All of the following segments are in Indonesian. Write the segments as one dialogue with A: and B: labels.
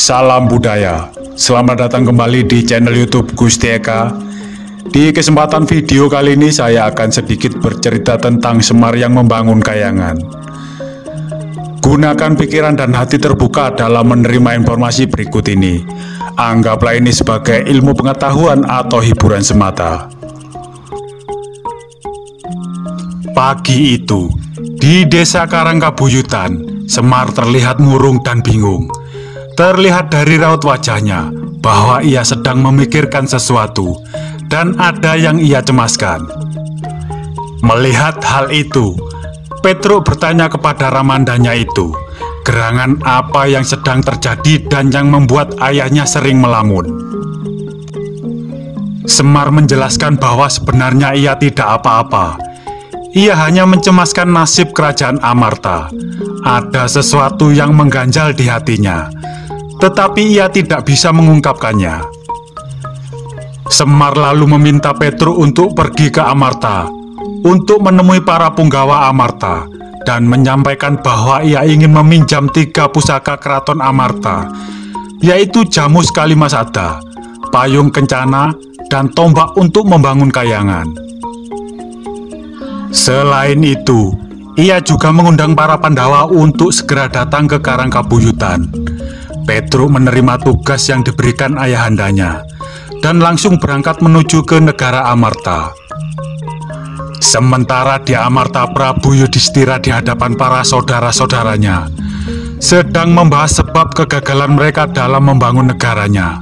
A: Salam budaya. Selamat datang kembali di channel YouTube Gusti Eka. Di kesempatan video kali ini saya akan sedikit bercerita tentang Semar yang membangun kayangan. Gunakan pikiran dan hati terbuka dalam menerima informasi berikut ini. Anggaplah ini sebagai ilmu pengetahuan atau hiburan semata. Pagi itu, di desa Karangkabuyutan, Semar terlihat murung dan bingung. Terlihat dari raut wajahnya bahwa ia sedang memikirkan sesuatu dan ada yang ia cemaskan. Melihat hal itu, Petruk bertanya kepada ramandanya itu, gerangan apa yang sedang terjadi dan yang membuat ayahnya sering melamun. Semar menjelaskan bahwa sebenarnya ia tidak apa-apa. Ia hanya mencemaskan nasib kerajaan Amarta. Ada sesuatu yang mengganjal di hatinya, tetapi ia tidak bisa mengungkapkannya. Semar lalu meminta Petruk untuk pergi ke Amarta untuk menemui para punggawa Amarta dan menyampaikan bahwa ia ingin meminjam 3 pusaka keraton Amarta, yaitu jamu Kalimasada, payung kencana, dan tombak untuk membangun kayangan. Selain itu, ia juga mengundang para Pandawa untuk segera datang ke Karangkabuyutan. Petruk menerima tugas yang diberikan ayahandanya dan langsung berangkat menuju ke negara Amarta. Sementara di Amarta, Prabu Yudhistira di hadapan para saudara-saudaranya sedang membahas sebab kegagalan mereka dalam membangun negaranya.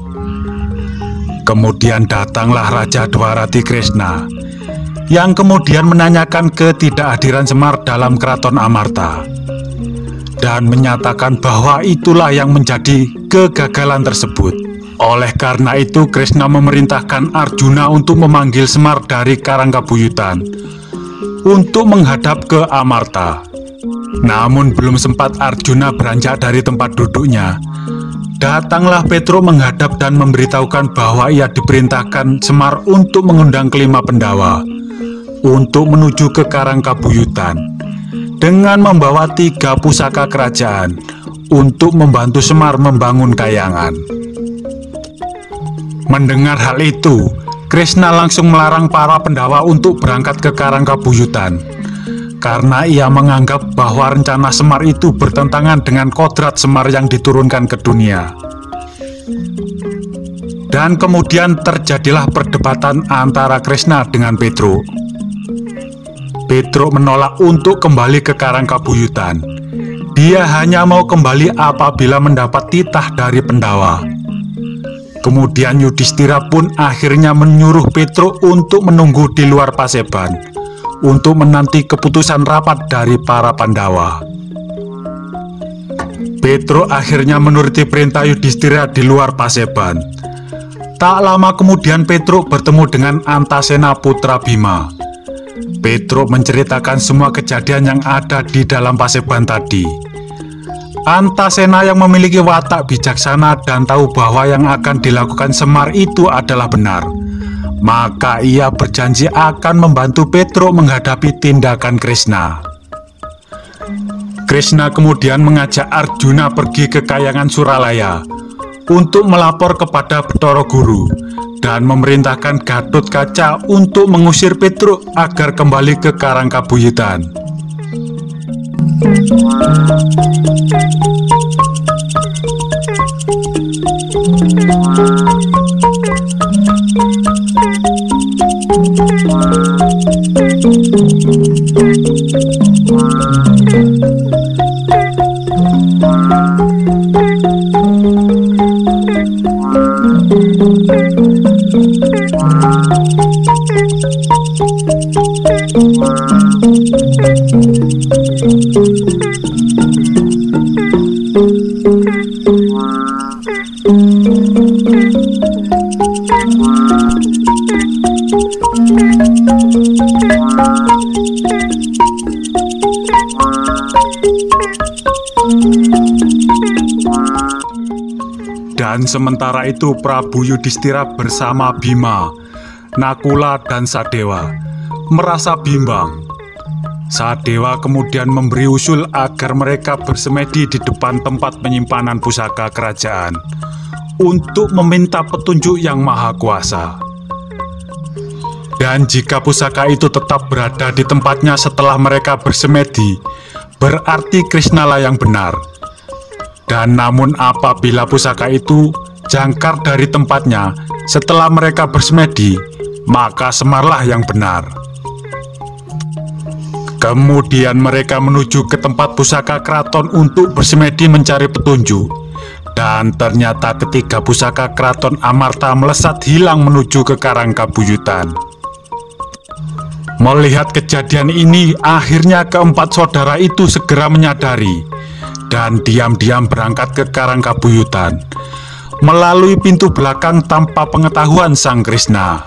A: Kemudian datanglah Raja Dwarati Kresna yang kemudian menanyakan ketidakhadiran Semar dalam keraton Amarta dan menyatakan bahwa itulah yang menjadi kegagalan tersebut. Oleh karena itu, Kresna memerintahkan Arjuna untuk memanggil Semar dari Karangkabuyutan untuk menghadap ke Amarta. Namun belum sempat Arjuna beranjak dari tempat duduknya, datanglah Petruk menghadap dan memberitahukan bahwa ia diperintahkan Semar untuk mengundang kelima Pandawa untuk menuju ke Karangkabuyutan dengan membawa 3 pusaka kerajaan untuk membantu Semar membangun kayangan. Mendengar hal itu, Kresna langsung melarang para Pandawa untuk berangkat ke Karangkabuyutan karena ia menganggap bahwa rencana Semar itu bertentangan dengan kodrat Semar yang diturunkan ke dunia. Dan kemudian terjadilah perdebatan antara Kresna dengan Petruk. Petruk menolak untuk kembali ke Karangkabuyutan. Dia hanya mau kembali apabila mendapat titah dari Pandawa. Kemudian Yudhistira pun akhirnya menyuruh Petruk untuk menunggu di luar Paseban untuk menanti keputusan rapat dari para Pandawa. Petruk akhirnya menuruti perintah Yudhistira di luar Paseban. Tak lama kemudian Petruk bertemu dengan Antasena putra Bima. Petruk menceritakan semua kejadian yang ada di dalam Paseban tadi. Antasena yang memiliki watak bijaksana dan tahu bahwa yang akan dilakukan Semar itu adalah benar, maka ia berjanji akan membantu Petruk menghadapi tindakan Kresna. Kresna kemudian mengajak Arjuna pergi ke Kayangan Suralaya untuk melapor kepada Bathara Guru dan memerintahkan Gatotkaca untuk mengusir Petruk agar kembali ke Karangkabuyutan. Dan sementara itu Prabu Yudhistira bersama Bima, Nakula, dan Sadewa merasa bimbang. Sadewa kemudian memberi usul agar mereka bersemedi di depan tempat penyimpanan pusaka kerajaan untuk meminta petunjuk yang maha kuasa. Dan jika pusaka itu tetap berada di tempatnya setelah mereka bersemedi, berarti Krishna lah yang benar. Dan namun apabila pusaka itu jangkar dari tempatnya setelah mereka bersemedi, maka Semarlah yang benar. Kemudian mereka menuju ke tempat pusaka keraton untuk bersemedi mencari petunjuk. Dan ternyata ketiga pusaka keraton Amarta melesat hilang menuju ke Karangkabuyutan. Melihat kejadian ini, akhirnya keempat saudara itu segera menyadari dan diam-diam berangkat ke Karangkabuyutan melalui pintu belakang tanpa pengetahuan Sang Krishna.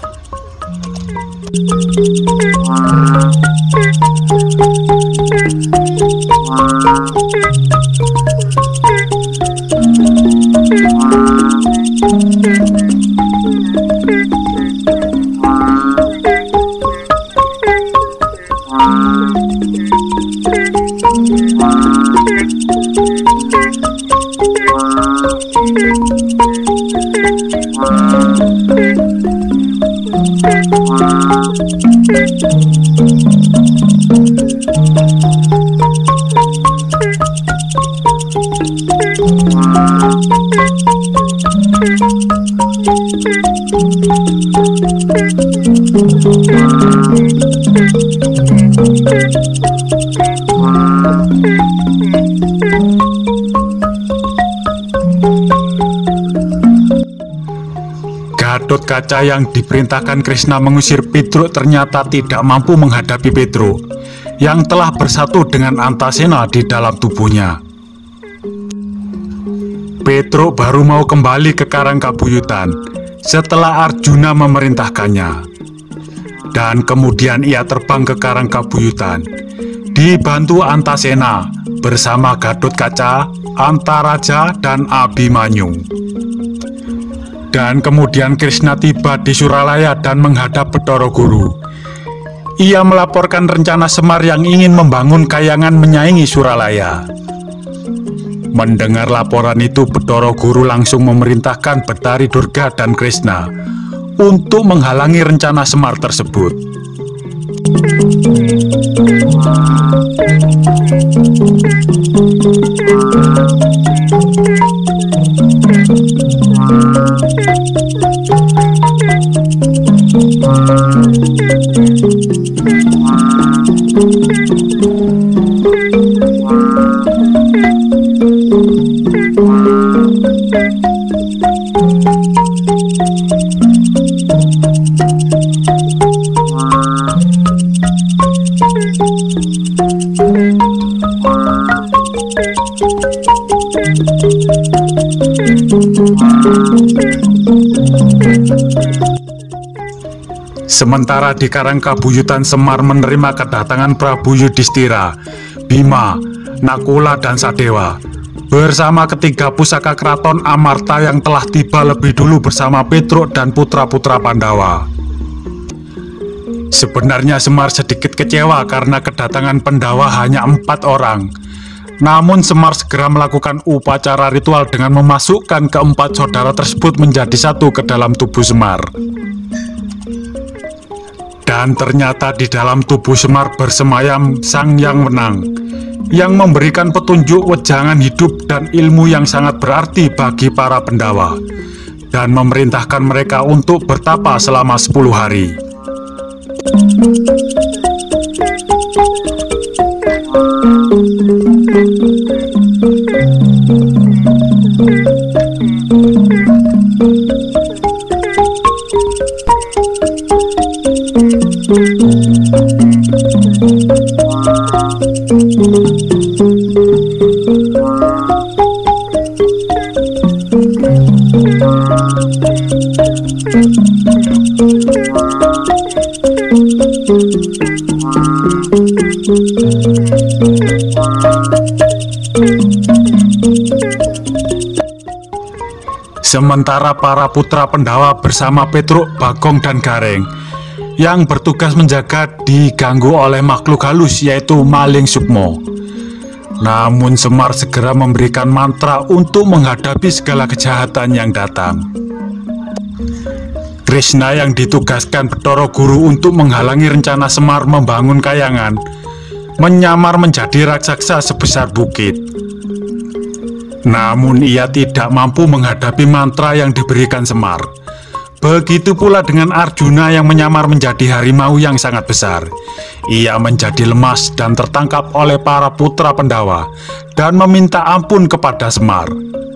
A: Gatotkaca yang diperintahkan Krishna mengusir Petruk ternyata tidak mampu menghadapi Petruk yang telah bersatu dengan Antasena di dalam tubuhnya. Petruk baru mau kembali ke Karangkabuyutan setelah Arjuna memerintahkannya. Dan kemudian ia terbang ke Karangkabuyutan dibantu Antasena bersama Gatotkaca, Antaraja, dan Abhimanyu. Dan kemudian Krishna tiba di Suralaya dan menghadap Bathara Guru. Ia melaporkan rencana Semar yang ingin membangun kayangan menyaingi Suralaya. Mendengar laporan itu, Bathara Guru langsung memerintahkan Betari Durga dan Krishna untuk menghalangi rencana Semar tersebut. Sementara di Karangkabuyutan, Semar menerima kedatangan Prabu Yudhistira, Bima, Nakula, dan Sadewa bersama ketiga pusaka keraton Amarta yang telah tiba lebih dulu bersama Petruk dan putra-putra Pandawa. Sebenarnya Semar sedikit kecewa karena kedatangan Pandawa hanya 4 orang. Namun Semar segera melakukan upacara ritual dengan memasukkan keempat saudara tersebut menjadi satu ke dalam tubuh Semar. Dan ternyata di dalam tubuh Semar bersemayam Sang Yang Wenang yang memberikan petunjuk wejangan hidup dan ilmu yang sangat berarti bagi para Pandawa dan memerintahkan mereka untuk bertapa selama 10 hari. Sementara para putra Pandawa bersama Petruk, Bagong, dan Gareng yang bertugas menjaga diganggu oleh makhluk halus yaitu Maling Sukmo. Namun Semar segera memberikan mantra untuk menghadapi segala kejahatan yang datang. Krishna yang ditugaskan Bathara Guru untuk menghalangi rencana Semar membangun kayangan, menyamar menjadi raksasa sebesar bukit. Namun ia tidak mampu menghadapi mantra yang diberikan Semar. Begitu pula dengan Arjuna yang menyamar menjadi harimau yang sangat besar. Ia menjadi lemas dan tertangkap oleh para putra Pandawa dan meminta ampun kepada Semar.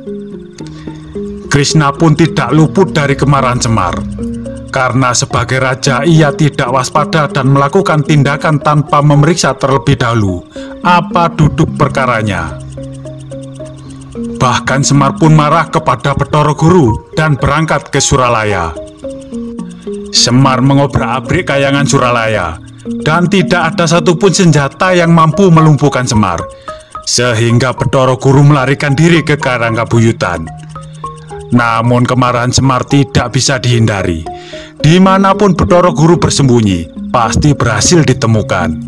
A: Krishna pun tidak luput dari kemarahan Semar. Karena sebagai raja ia tidak waspada dan melakukan tindakan tanpa memeriksa terlebih dahulu apa duduk perkaranya. Bahkan Semar pun marah kepada Bathara Guru dan berangkat ke Suralaya. Semar mengobrak-abrik kayangan Suralaya dan tidak ada satupun senjata yang mampu melumpuhkan Semar, sehingga Bathara Guru melarikan diri ke Karangkabuyutan. Namun kemarahan Semar tidak bisa dihindari. Dimanapun Bathara Guru bersembunyi, pasti berhasil ditemukan.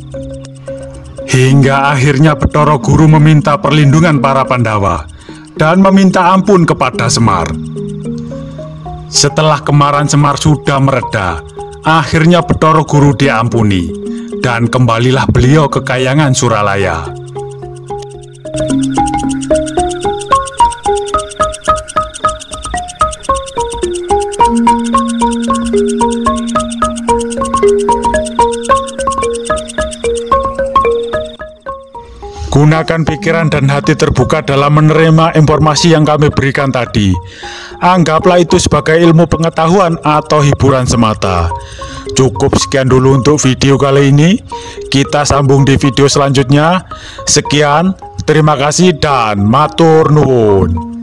A: Hingga akhirnya Bathara Guru meminta perlindungan para Pandawa dan meminta ampun kepada Semar. Setelah kemarahan Semar sudah mereda, akhirnya Bathara Guru diampuni dan kembalilah beliau ke kayangan Suralaya. Gunakan pikiran dan hati terbuka dalam menerima informasi yang kami berikan tadi. Anggaplah itu sebagai ilmu pengetahuan atau hiburan semata. Cukup sekian dulu untuk video kali ini. Kita sambung di video selanjutnya. Sekian, terima kasih dan matur nuwun.